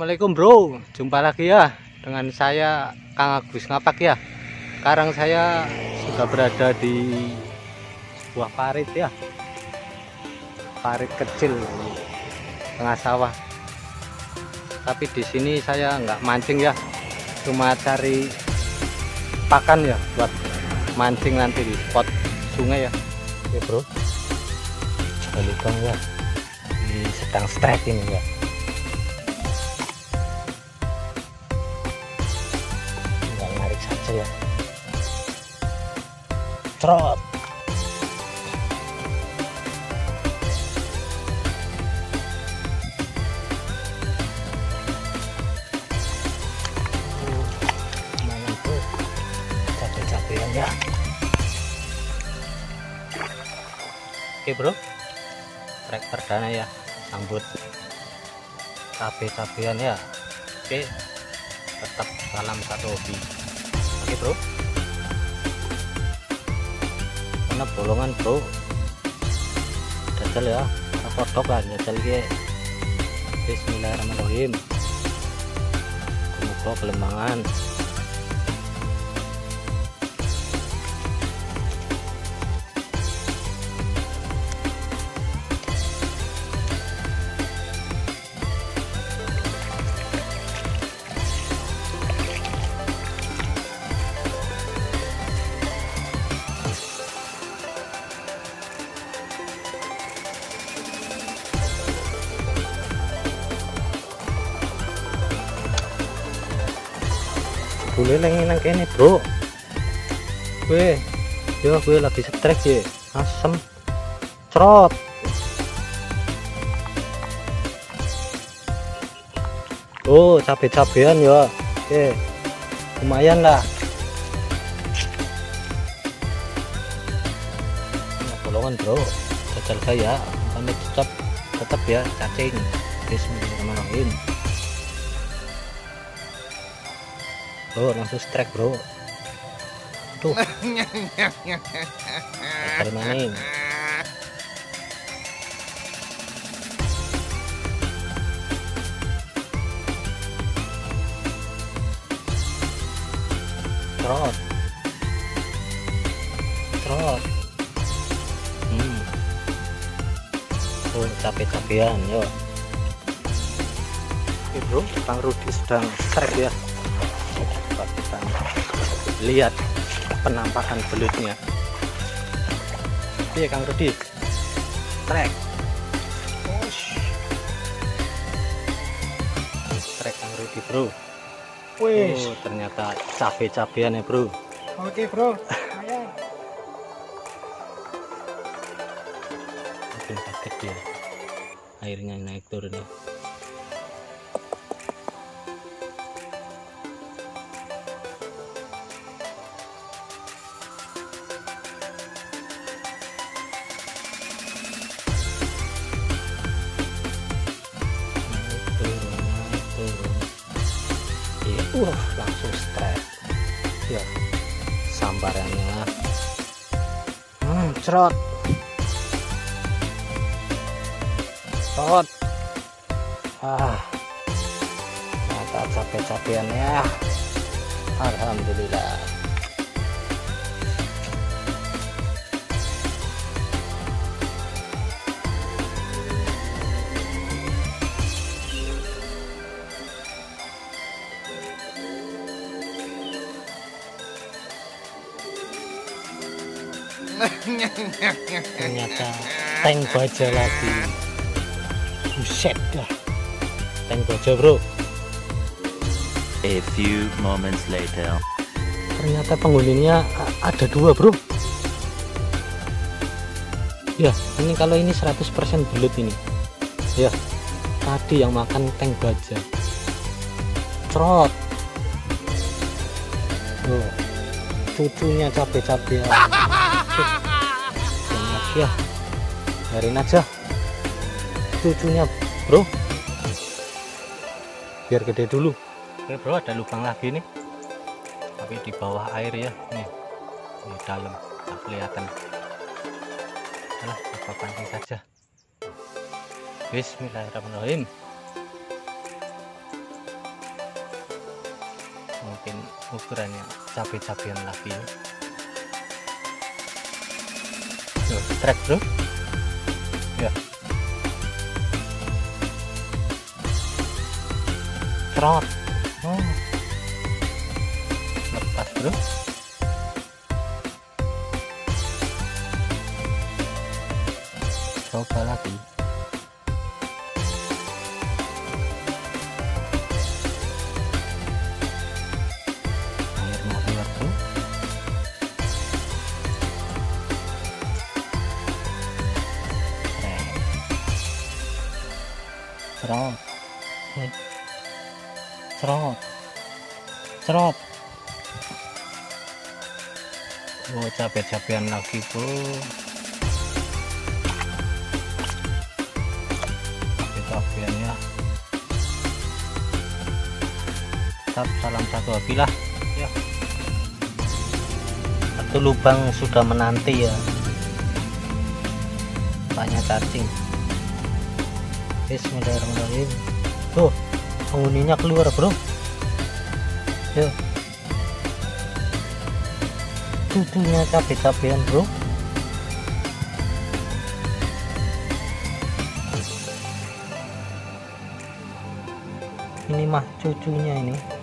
Assalamualaikum bro, jumpa lagi ya dengan saya Kang Agus Ngapak ya. Sekarang saya sudah berada di sebuah parit ya, parit kecil di tengah sawah. Tapi di sini saya nggak mancing ya, cuma cari pakan ya buat mancing nanti di spot sungai ya. Oke bro, coba lihat ya, di sedang strike ini ya. Saja ya, trot. Lumayan tuh, capek-capekan ya. Oke bro, trek perdana ya, sambut capek-capekan ya. Oke, tetap salam satu hobi. Oke bro, mana bolongan bro, jajal ya, kodok lah jajal ke. Bismillahirrahmanirrahim, semoga kelembangan. Boleh nang kene bro, gue lagi strike ya, asem cerot. Oh capek-capekan ya. Oke, lumayan lah. Nah, bolongan bro, jajal saya kami tetap ya cacing. Bismillahirrahmanirrahim. Oh langsung strike bro. Tuh kali maning. Trot oh capek-capekan yo. Oke bro, Kang Rudi sedang strike ya. Kita lihat penampakan belutnya. Iya Kang Rudi, trek Kang Rudi bro. Wih, oh ternyata cabe-cabean ya bro. oke bro, ayo. Mungkin kaget dia, airnya naik turun ya. Langsung strike ya, sambarannya cerot mata capek-capekan ya. Alhamdulillah. Ternyata tank baja lagi. Buset dah, tank baja bro. A few moments later. Ternyata penghuninya ada dua bro. Ya ini kalau ini 100% belut ini ya. Tadi yang makan tank baja cerot. Oh, cucunya capek-capek ya, biarin aja cucunya bro, biar gede dulu. Oke bro, ada lubang lagi nih, tapi di bawah air ya, nih di dalam tak kelihatan. Alah, coba pancing saja. Bismillahirrahmanirrahim. mungkin ukurannya cabai-cabian lagi. Tuh, trek bro ya, trot. Oh, lepas bro. Coba lagi. Airnya keluar bro. Cerot, cerot, cerot. Oh, cabai-cabian lagi bro. Cabai-cabian ya. Tetap salam satu hobi lah ya. Satu lubang sudah menanti ya, banyak charging. Bismillahirrahmanirrahim. Tuh, penghuninya keluar bro. Yuk, cucunya cabai-cabian bro. Ini mah cucunya ini.